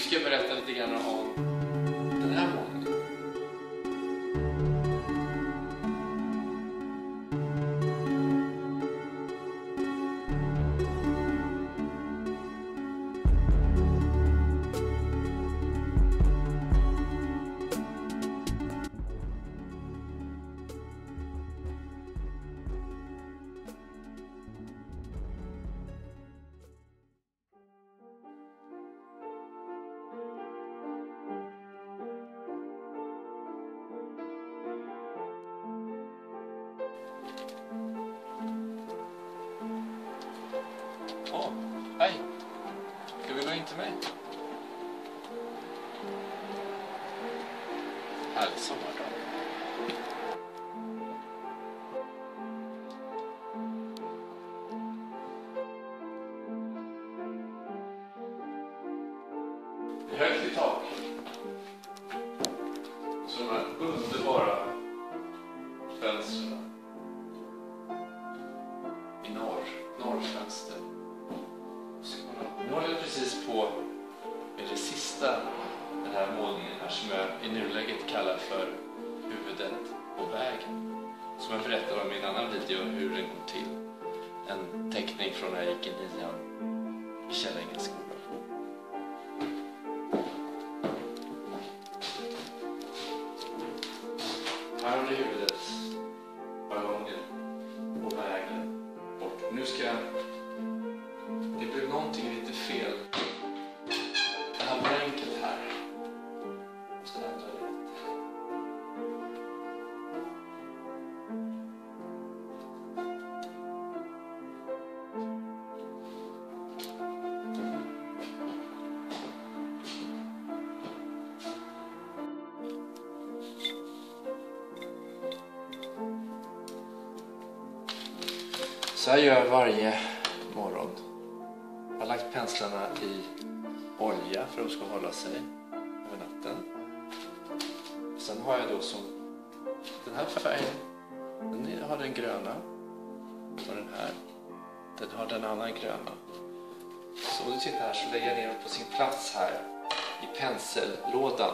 ska jag berätta lite grann om den här målningen. Hej! Ska vi gå in till mig? Härlig sommardag. Det är högt i tak. Så de här underbara fönstren i norrfönster. Nu håller jag precis på med det sista, den här målningen här som jag i nuläget kallar för huvudet på vägen. Som jag berättade om i en annan video hur den går till. En teckning från när jag gick i 9:an i Källängens skola. Här har du huvudet, ballongen på vägen bort. Nu ska jag... Det blev någonting lite fel. Det här blanket här. Jag måste ändra lite. Så här gör jag varje morgon. Jag har lagt penslarna i olja för att de ska hålla sig över natten. Sen har jag då som den här färgen. Den har den gröna. Och den här. Den har den andra gröna. Så om du tittar här så lägger jag ner den på sin plats här i pensellådan.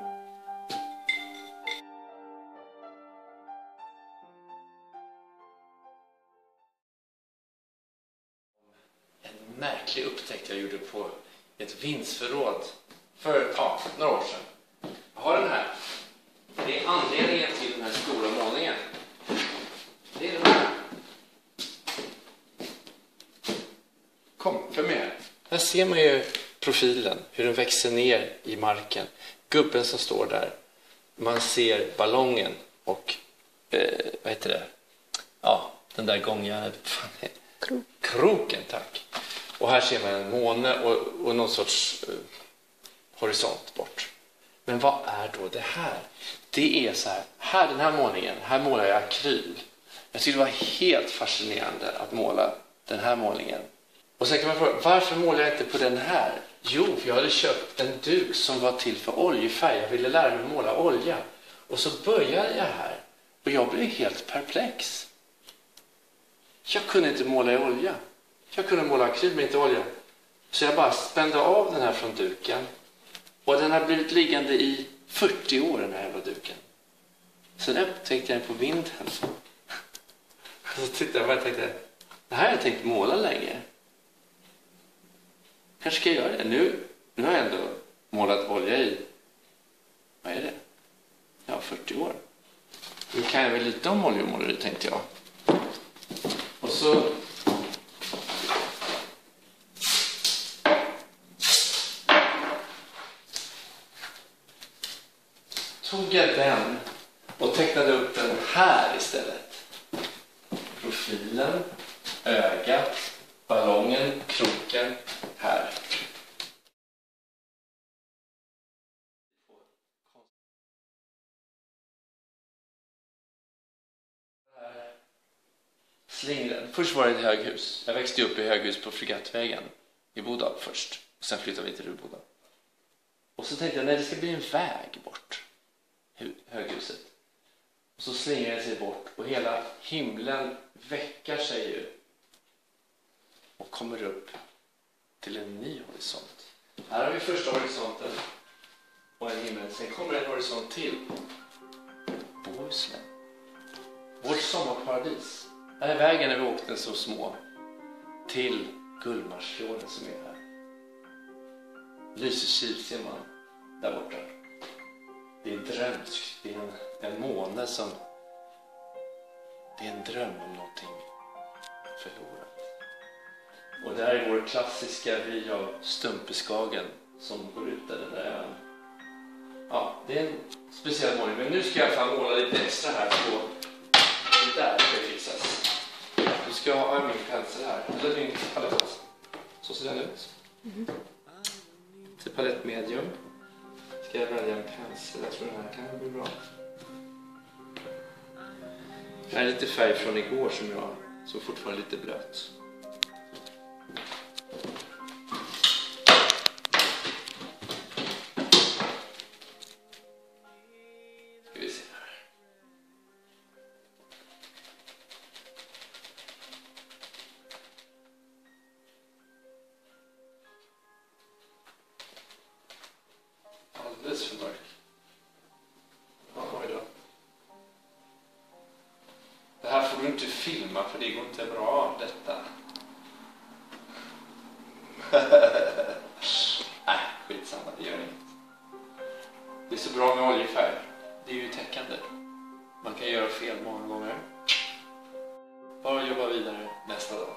Märklig upptäckt jag gjorde på ett vindsförråd för några år sedan. Jag har den här. Det är anledningen till den här stora målningen. Det är den här. Kom, för med. Här ser man ju profilen, hur den växer ner i marken. Gubben som står där. Man ser ballongen och vad heter det? Ja, den där gången. Kroken, tack. Och här ser man en måne och någon sorts horisont bort. Men vad är då det här? Det är så här, den här målningen, här målar jag akryl. Jag tyckte det var helt fascinerande att måla den här målningen. Och sen kan man fråga, varför målar jag inte på den här? Jo, för jag hade köpt en duk som var till för oljefärg. Jag ville lära mig måla olja. Och så började jag här. Och jag blev helt perplex. Jag kunde inte måla i olja. Jag kunde måla akryl men inte olja. Så jag bara spände av den här från duken. Och den har blivit liggande i 40 år, den här jävla duken. Sen upptäckte jag den på vinden. Så tittade jag och tänkte, det här har jag tänkt måla länge. Kanske ska jag göra det. Nu har jag ändå målat olja i, vad är det? Ja, 40 år. Nu kan jag väl lite om oljemåleri, tänkte jag. Och så tog jag den och tecknade upp den här istället. Profilen, ögat, ballongen, kroken, här. Slingren. Först var det ett höghus. Jag växte upp i höghus på Fregattvägen i Boda först. Och sen flyttade vi till Ruboda. Och så tänkte jag, nej, det ska bli en väg bort. Höghuset. Och så slingrar det sig bort och hela himlen väckar sig ju och kommer upp till en ny horisont. Här har vi första horisonten och en himmel. Sen kommer en horisont till. Bohuslän. Vårt sommarparadis. Här är vägen när vi åkte så små. Till Gullmarsfjorden som är här. Lysekil ser man där borta. Det är drömskt. Det är en måne som... Det är en dröm om någonting förlorat. Och där är vår klassiska vy av Stumpeskagen som går ut där den där ön. Ja, det är en speciell målning. Men nu ska jag i alla fall måla lite extra här på det där ska fixas. Nu ska jag ha min pensel här. Eller min palett. Så ser den ut. Till palett medium. Ska jag välja en pensel. Jag tror den här kan bli bra. Det här är lite färg från igår som jag så fortfarande lite blöt. Ska vi se här. Alldeles för mörk. Ja, oj då. Det här får du inte filma för det går inte bra detta. Nej, skitsamma, det gör inget. Det är så bra med oljefärg. Det är ju täckande. Man kan göra fel många gånger. Bara jobba vidare nästa dag.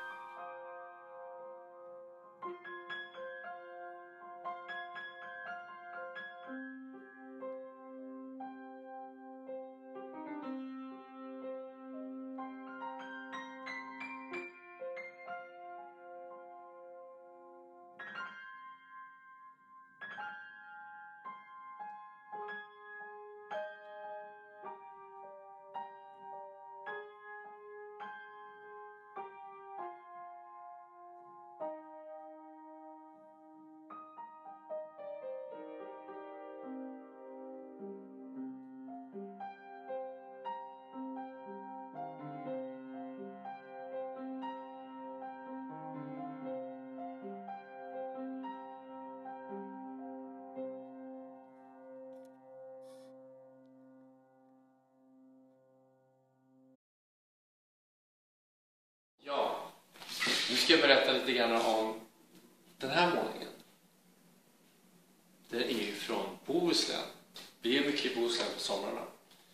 Ja, nu ska jag berätta lite grann om den här målningen. Den är ju från Bohuslän. Vi är mycket i Bohuslän på somrarna.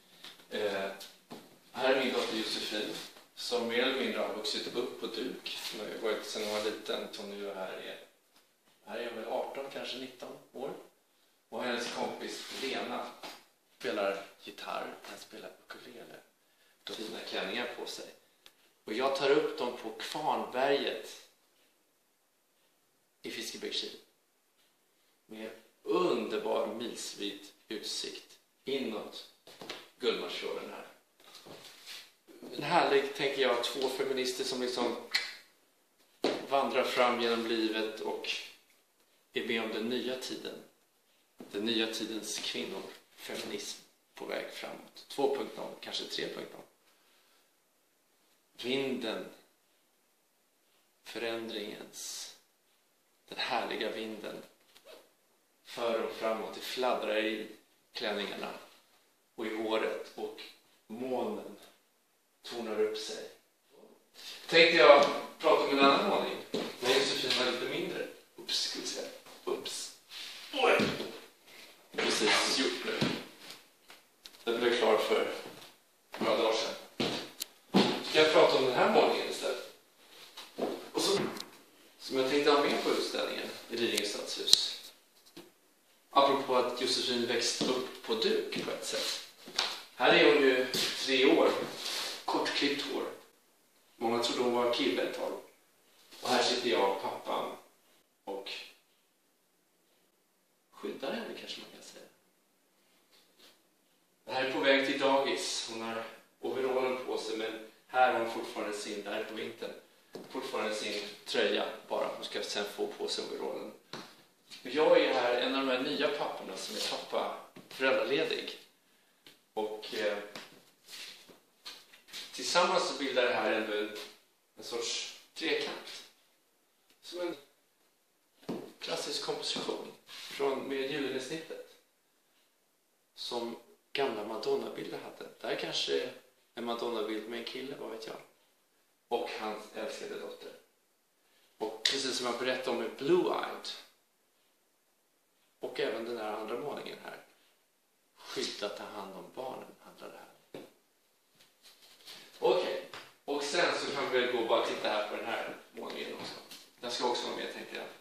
Här är min dotter Josefin som mer eller mindre har vuxit upp på duk. Hon har varit sedan hon var liten till hon nu här är hon väl 18, kanske 19 år. Och hennes kompis Lena spelar gitarr, han spelar ukulele. De har fina klänningar på sig. Och jag tar upp dem på Kvarnberget i Fiskebäckskil. Med underbar milsvid utsikt inåt Gullmarsfjorden här. En härlig, tänker jag, två feminister som liksom vandrar fram genom livet och är med om den nya tiden. Den nya tidens kvinnor, feminism på väg framåt. 2.0, kanske 3.0. Vinden, förändringens, den härliga vinden för och framåt. Det fladdrar i klänningarna och i håret och månen tornar upp sig. Tänkte jag prata om en annan målning. När Josefin var lite mindre. Ups, ska vi se. Ups. Oj! Precis gjort nu. Den blev klar för några dagar sedan. Ska jag prata om den här målningen istället? Och så, som jag tänkte ha med på utställningen i Lidingö stadshus. Apropå att Josefin växte upp på duk på ett sätt. Här är hon ju 3 år. Kortklippt hår. Många trodde hon var kille ett tag. Och här sitter jag och pappan och skyddar henne, kanske man kan säga. Det här är på väg till dagis. Hon har overallen på sig, men här har hon fortfarande sin, där på vintern, fortfarande sin tröja bara. Hon ska sen få på sig overallen. Jag är här en av de här nya papporna som är pappa föräldraledig. Och tillsammans så bildar det här ändå en sorts trekant. Som en klassisk komposition. Madonna-bild jag hade. Det här är kanske en Madonna-bild med en kille, vad vet jag. Och hans älskade dotter. Och precis som jag berättade om med Blue-eyed. Och även den här andra målningen här. Skydda, ta hand om barnen handlar det här. Okej. Och sen så kan vi väl gå och bara titta här på den här målningen också. Den ska också vara med, tänkte jag.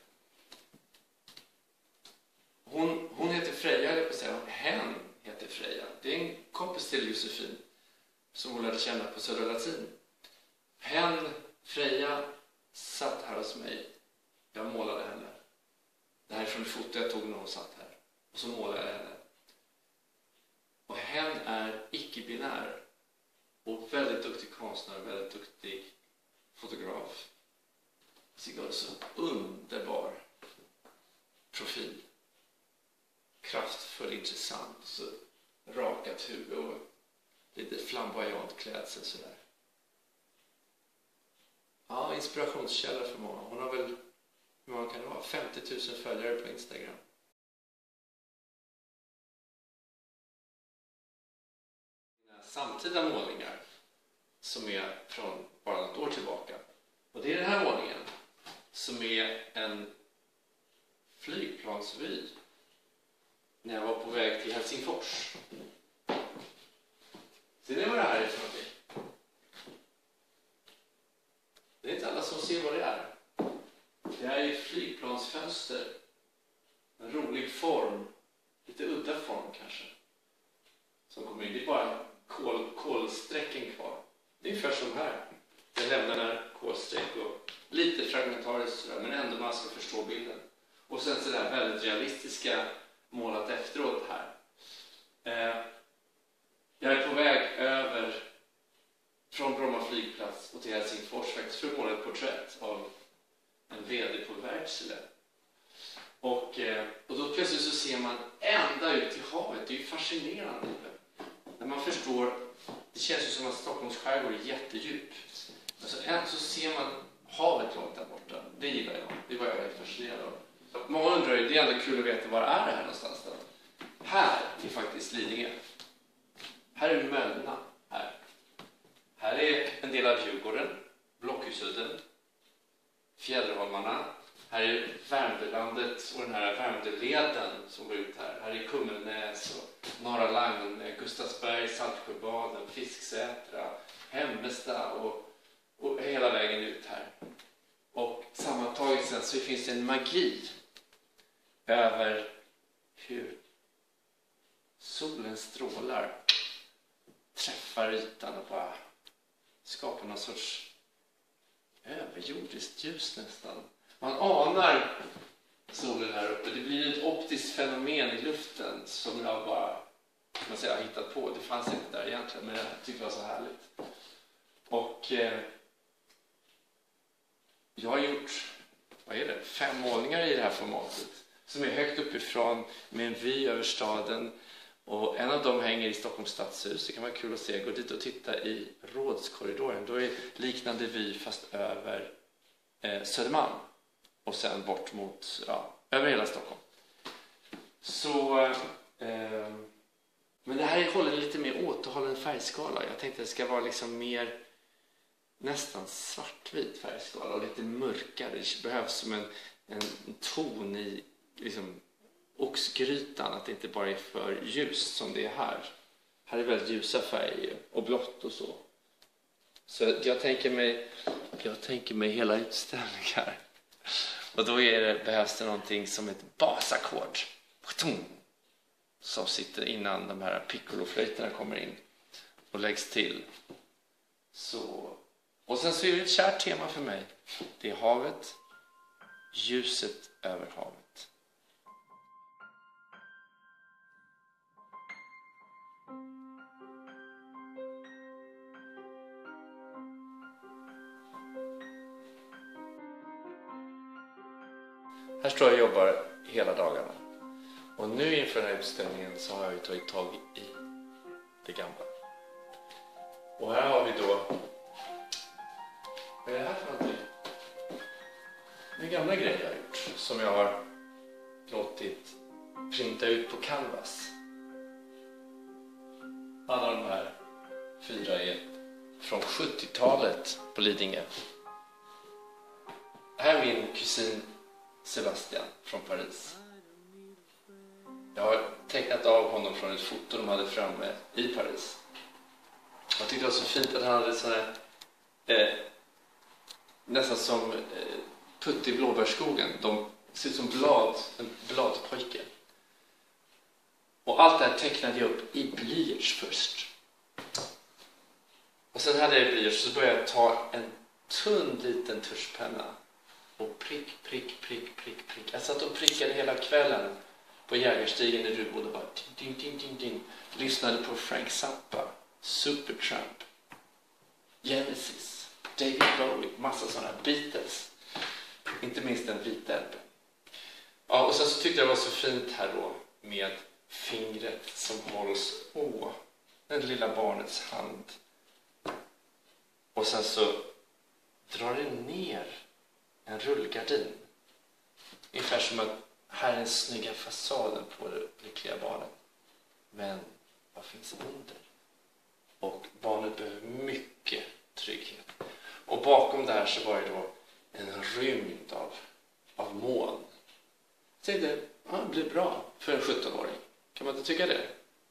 Hon heter Freja, eller på att säga. Hen heter Freja. Det är en kompis till Josefin som hon lärde känna på Södra Latin. Hen, Freja, satt här hos mig. Jag målade henne. Det här är från ett foto jag tog när hon satt här. Och så målade jag henne. Och hen är icke-binär. Och väldigt duktig konstnär, väldigt duktig fotograf. Sigurd, så underbar profil. Kraftfull, intressant. Så rakat huvud och lite flamboyant klädsel sådär. Ja, inspirationskälla för många. Hon har väl, hur många kan det vara? 50 000 följare på Instagram. Samtida målningar som är från bara något år tillbaka. Och det är den här målningen som är en flygplansvy när jag var på väg till Helsingfors. Ser ni vad det här är för någonting? Det är inte alla som ser vad det är. Det här är ett flygplansfönster. En rolig form. Lite udda form kanske. Som kommer in. Det är bara kolsträcken kvar. Det är ungefär som här. Jag lämnar här kolsträck och lite fragmentariskt men ändå man ska förstå bilden. Och sen så där väldigt realistiska målat efteråt här. Jag är på väg över från Bromma flygplats och till Helsingfors faktiskt för att måla ett porträtt av en vd på Wärtsilä. Och då plötsligt så ser man ända ut till havet. Det är ju fascinerande. När man förstår, det känns ju som att Stockholms skärgård är jättedjup. Men så ser man havet långt där borta. Det gillar jag. Det var jag väldigt fascinerad av. Många undrar ju, det är ändå kul att veta var är det här någonstans då? Här är faktiskt Lidingö. Här är Mölna. Här är en del av Djurgården, Blockhusudden, Fjällholmarna. Här är Värmdölandet och den här Värmdöleden som går ut här. Här är Kummelnäs och Norra Lagn, Gustavsberg, Saltsjöbaden, Fisksätra, Hemmesta och hela vägen ut här. Och sammantaget sen så finns det en magi över hur solens strålar träffar ytan och bara skapar någon sorts överjordiskt ljus nästan. Man anar solen här uppe. Det blir ett optiskt fenomen i luften som jag bara har hittat på. Det fanns inte där egentligen, men jag tycker det var så härligt. Och jag har gjort 5 målningar i det här formatet som är högt uppifrån med en vy över staden. Och en av dem hänger i Stockholms stadshus. Det kan vara kul att se. Gå dit och titta i Rådskorridoren. Då är liknande vy fast över Södermalm. Och sen bort mot, över hela Stockholm. Så, men det här håller lite mer återhållen färgskala. Jag tänkte att det ska vara liksom mer nästan svartvit färgskala. Och lite mörkare. Det behövs som en ton i liksom oxgrytan, att det inte bara är för ljust som det är här. Här är väldigt ljusa färger och blått och så. Så jag tänker mig hela utställningar. Och då behövs det någonting som ett basackord. Som sitter innan de här piccoloflöjterna kommer in och läggs till. Så. Och sen så är det ett kärt tema för mig. Det är havet, ljuset över havet. Här står jag och jobbar hela dagarna. Och nu inför den här utställningen så har jag ju tagit tag i det gamla. Och här har vi då... Vad är det här för någonting? Det är gamla grejer jag har gjort. Som jag har låtit printa ut på canvas. Alla de här 4 är från 70-talet på Lidingö. Här är min kusin Sebastian från Paris. Jag har tecknat av honom från ett foto de hade framme i Paris. Jag tyckte det var så fint att han hade sån här nästan som Putt i blåbärsskogen. De ser ut som en bladpojke. Och allt det här tecknade jag upp i blyerts först. Och sen hade jag blyerts, så började jag ta en tunn liten tuschpenna och prick. Jag satt och prickade hela kvällen på Jägarstigen i Rubod och bara ding. Lyssnade på Frank Zappa, Supertramp, Genesis, David Bowie, massa sådana Beatles. Inte minst den vita LP:n. Ja, och sen så tyckte jag det var så fint här då med fingret som hålls på den lilla barnets hand. Och sen så drar det ner en rullgardin. Ungefär som att här är den snygga fasaden på det lyckliga barnet. Men vad finns under? Och barnet behöver mycket trygghet. Och bakom det här så var det då en rymd av moln. Så det blir bra för en 17-åring. Kan man inte tycka det?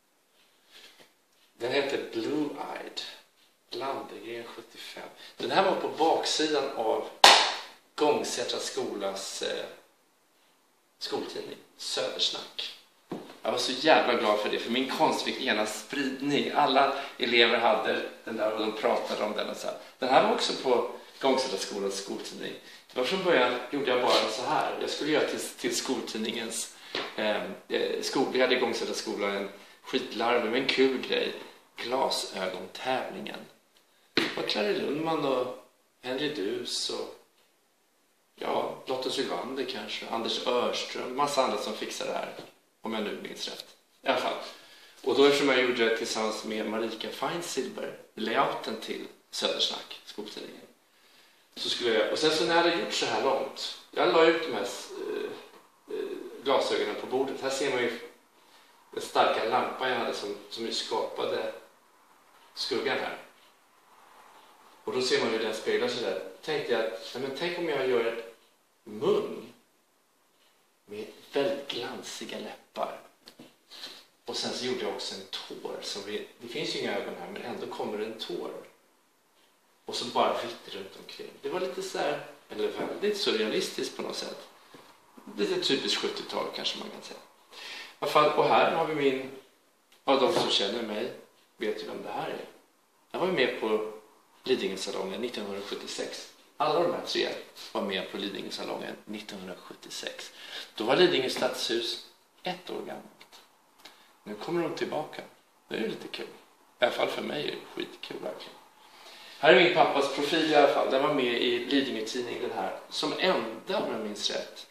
Den heter Blue Eyed. Landegren 75. Den här var på baksidan av Gångsätra skolas skoltidning Södersnack. Jag var så jävla glad för det, för min konst fick ena spridning. Alla elever hade den där och de pratade om den och så här. Den här var också på Gångsätra skolans skoltidning. Det var från början gjorde jag bara så här. Jag skulle göra till skoltidningens vi hade i Gångsätra skolan en skitlarvig men en kul grej. Glasögontävlingen. Det var Clara Lundman och Henry Dus och Lotta Sylvander kanske, Anders Örström, massa andra som fixade det här, om jag nu minns rätt. I alla fall. Och då eftersom jag gjorde det tillsammans med Marika Feinsilber, layouten till Södersnack, skoltidningen. Så skulle jag, och sen så när jag hade gjort så här långt, jag la ut de här glasögonen på bordet. Här ser man ju den starka lampan jag hade som ju skapade skuggan här. Och då ser man hur den speglar sig där. Tänkte jag att, tänk om jag gör en mun med väldigt glansiga läppar. Och sen så gjorde jag också en tår. Det finns ju inga ögon här, men ändå kommer en tår. Och så bara vitt runt omkring. Det var lite så här, eller väldigt surrealistiskt på något sätt. Lite typiskt 70-tal kanske man kan säga. I alla fall, och här har vi de som känner mig vet ju vem det här är. Jag var med på Lidingösalongen 1976. Alla de här 3 var med på Lidingösalongen 1976. Då var Lidingö stadshus 1 år gammalt. Nu kommer de tillbaka. Det är lite kul. I alla fall för mig är det skitkul verkligen. Här är min pappas profil i alla fall. Den var med i Lidingö-tidningen den här. Som enda, om jag minns rätt,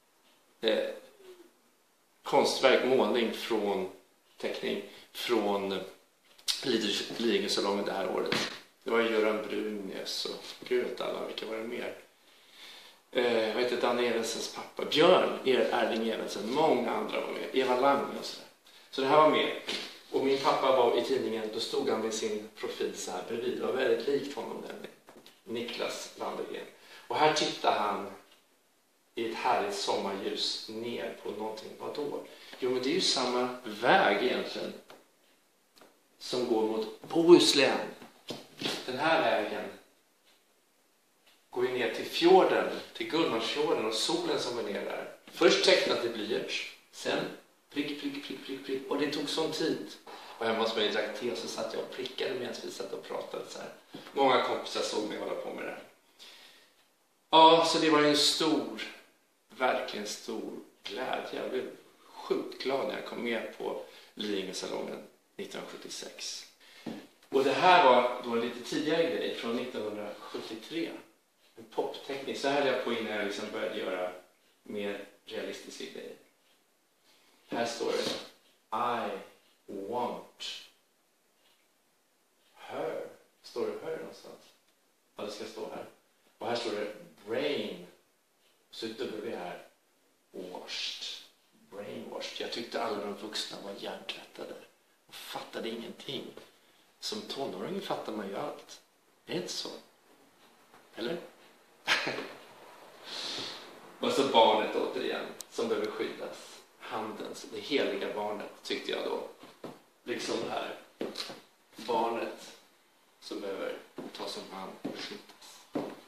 konstverk, målning från teckning från Lidingösalongen det här året. Det var Göran Brunäs och gud vet alla, vilka var det mer? Vad heter Danne Evensens pappa? Björn Erling Evensen, många andra var med. Eva Lange och sådär. Så det här var med. Och min pappa var i tidningen, då stod han med sin profil så här bredvid. Det var väldigt likt honom där med Niklas Landegren. Och här tittar han i ett härligt sommarljus ner på någonting. Vadå? Jo, men det är ju samma väg egentligen som går mot Bohuslän. Den här vägen går ju ner till fjorden, till Gullmarsfjorden och solen som är ner där. Först tecknat i blyerts, sen prick. Och det tog sån tid. Och hemma hos mig drack te så satt jag och prickade medan vi satt och pratade så här. Många kompisar såg mig hålla på med det här. Ja, så det var ju en verkligen stor glädje. Jag blev sjukt glad när jag kom med på Lidingösalongen 1976. Och det här var då en lite tidigare grej från 1973. En popteknik. Så här höll jag på innan jag liksom började göra mer realistiska grejer. Här står det I want her. Står det her någonstans? Ja, det ska stå här. Och här står det brain. Så W här. Washed. Brainwashed. Jag tyckte alla de vuxna var hjärntvättade. Vad fattade ingenting. Som tonåring fattar man ju allt. Är det inte så? Eller? Och så barnet återigen som behöver skyddas. Handens, det heliga barnet tyckte jag då. Liksom det här barnet som behöver tas om hand och skyddas.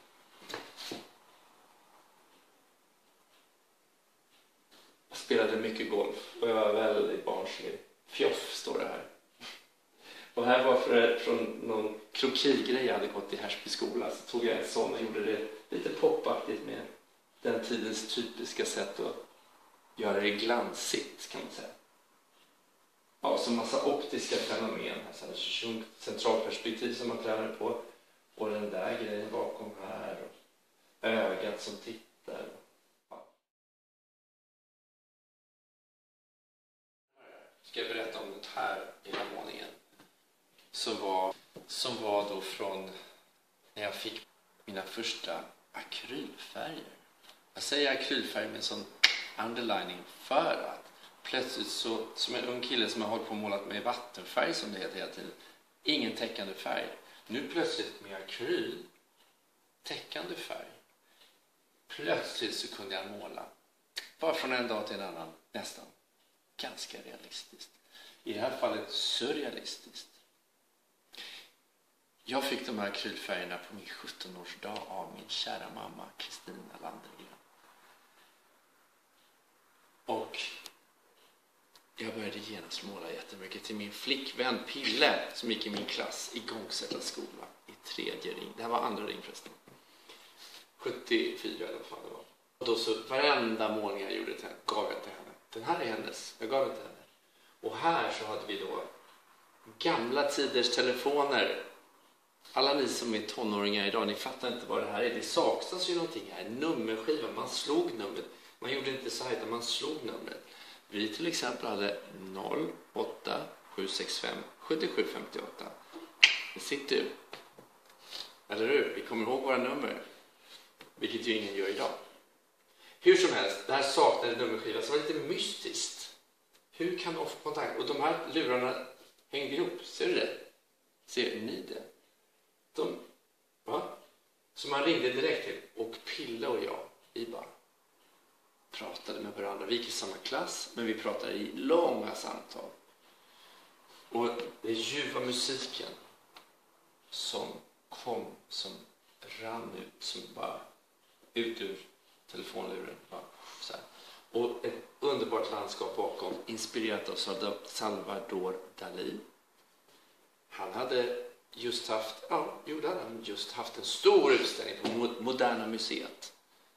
Jag spelade mycket golf och jag var väldigt barnslig. Fjoff står det här. Och här var från någon krokigrej jag hade gått i Härsby skola, så tog jag en sån och gjorde det lite popaktigt med den tidens typiska sätt att göra det glansigt, kan man säga. Ja, så massa optiska fenomen. Alltså centralperspektiv som man tränar på. Och den där grejen bakom här. Och ögat som tittar. Ja. Ska jag berätta om den här lilla målningen. Som var då från när jag fick mina första akrylfärger. Jag säger akrylfärg med en sån underlining för att plötsligt så, som en ung kille som har hållit på och målat med vattenfärg som det heter hela tiden, ingen täckande färg. Nu plötsligt med akryl, täckande färg. Plötsligt så kunde jag måla, bara från en dag till en annan, nästan ganska realistiskt. I det här fallet surrealistiskt. Jag fick de här akrylfärgerna på min 17-årsdag av min kära mamma Kristina Landergren. Och jag började genast måla jättemycket till min flickvän Pille som gick i min klass i Gångsätta skola i 3:e ring. Det här var 2:a ring förresten. 74 eller vad fan det var. Och då så varenda målning jag gjorde till henne gav jag till henne. Den här är hennes. Jag gav den till henne. Och här så hade vi då gamla tiders telefoner. Alla ni som är tonåringar idag, ni fattar inte vad det här är. Det saknas ju någonting här. Nummerskiva, man slog numret. Man gjorde inte så här utan man slog numret. Vi till exempel hade 08 765 7758. Det sitter ju. Eller hur? Vi kommer ihåg våra nummer. Vilket ju ingen gör idag. Hur som helst, det här saknade nummerskiva som var lite mystiskt. Hur kan de få kontakt? Och de här lurarna hängde ihop. Ser du det? Ser ni det? Va? Så man ringde direkt till. Och Pille och jag, vi bara pratade med varandra. Vi gick i samma klass, men vi pratade i långa samtal. Och det ljuva musiken som kom, som rann ut, som bara ut ur telefonluren. Bara, så här. Och ett underbart landskap bakom, inspirerat av Salvador Dalí. Han hade just haft en stor utställning på Moderna museet.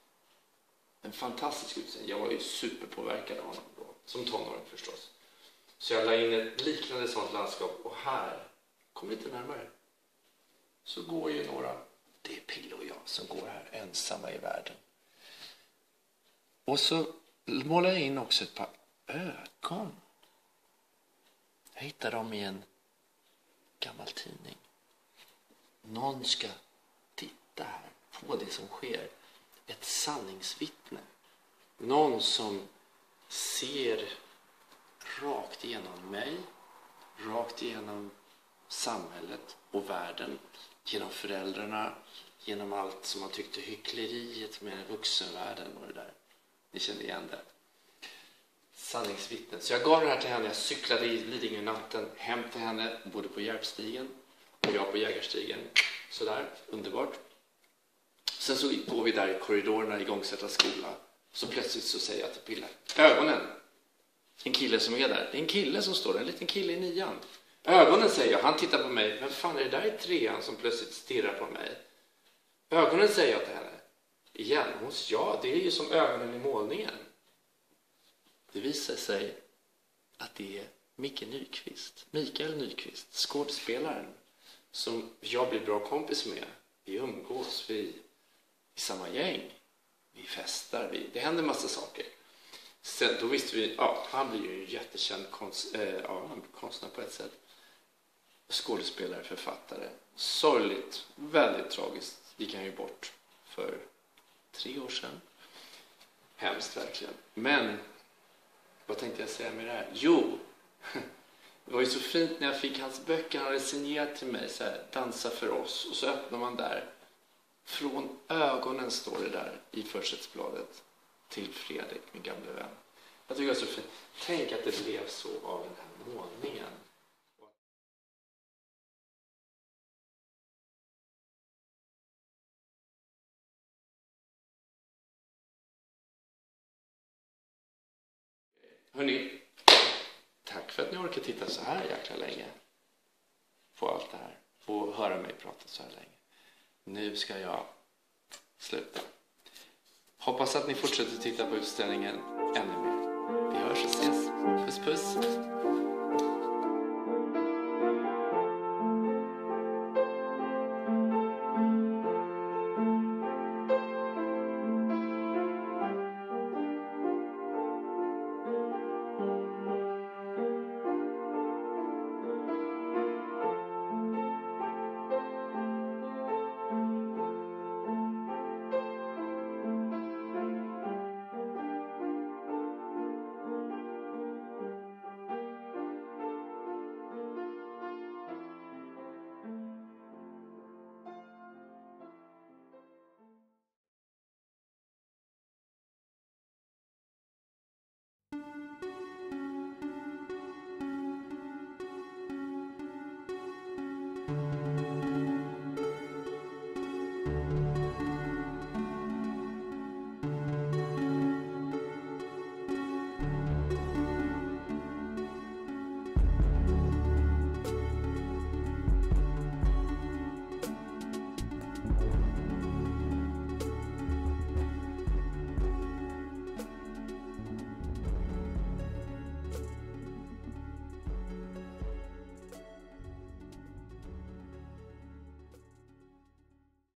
En fantastisk utställning. Jag var ju superpåverkad av honom då, som tonåring förstås. Så jag la in ett liknande sånt landskap och här, kom lite närmare, så går ju några, det är Pille och jag som går här ensamma i världen. Och så målar jag in också ett par ögon. Jag hittar dem i en gammal tidning. Någon ska titta här på det som sker. Ett sanningsvittne. Någon som ser rakt igenom mig, rakt igenom samhället och världen, genom föräldrarna, genom allt som man tyckte hyckleriet med vuxenvärlden och det där. Ni känner igen det. Sanningsvittnen. Så jag gav det här till henne. Jag cyklade i Lidingö natten hem till henne, både på Järpstigen och jag på Jägarstigen. Sådär, underbart. Sen så går vi där i korridorerna i Gångsätta skola. Så plötsligt så säger jag till Pille, ögonen. En kille som är där. Det är en kille som står där, en liten kille i 9:an. Ögonen, säger jag. Han tittar på mig. Vem fan är det där i 3:an som plötsligt stirrar på mig? Ögonen, säger jag till henne. Igen. Hon säger, ja, det är ju som ögonen i målningen. Det visar sig att det är Mikael Nyqvist, skådespelaren som jag blir bra kompis med. Vi umgås, vi i samma gäng, vi festar, det händer massa saker. Sen, då visste vi, han blir ju en jättekänd konstnär på ett sätt. Skådespelare, författare. Sorgligt, väldigt tragiskt gick han ju bort för 3 år sedan. Hemskt verkligen. Men vad tänkte jag säga med det här? Jo, Det var ju så fint när jag fick hans böcker. Han hade signerat till mig så här, dansa för oss. Och så öppnar man där. Från ögonen står det där i försättsbladet. Till Fredrik, min gamla vän. Jag tycker det är så fint. Tänk att det blev så av den här målningen. Hörrni, tack för att ni orkar titta så här jäkla länge på allt det här. Och höra mig prata så här länge. Nu ska jag sluta. Hoppas att ni fortsätter titta på utställningen ännu mer. Vi hörs och ses. Puss puss.